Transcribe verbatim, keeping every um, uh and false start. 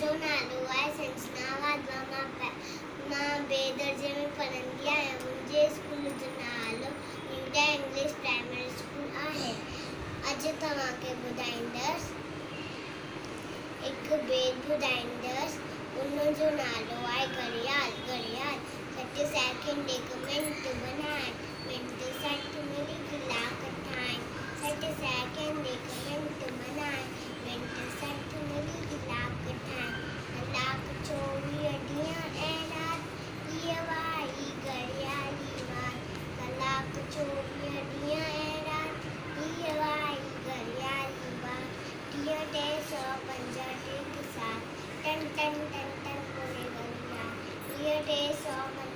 मुंहिंजो नालो आहे संजना वाधवा। मां मां ॿिए दर्जे में पढ़ंदी आहियां। मुंहिंजे स्कूल जो नालो न्यू इंग्लिश प्राइमरी स्कूल आहे। अॼु तव्हांखे ॿुधाईंदसि हिकु बेद ॿुधाईंदसि। उनजो नालो आहे घड़ियाल। घड़ियाल सठ सेकंड हिकु मिंट बनाए, मिंट सठ मिली कलाक ठाहे। सठ सेकंड हिकु मिंट बनाए, मिंट सठ मिली कलाक ठाहे। कलाक चोवीह ॾींहं ऐं राति इहा वाही घड़ियाली वार। कलाक चोवीह ॾींहं ऐं राति इहा वाही घड़ियाली वार। टीह टे सौ पंजहठि हिकु साल टन टन टन टन बोले घड़ियाल। टीह टे सौ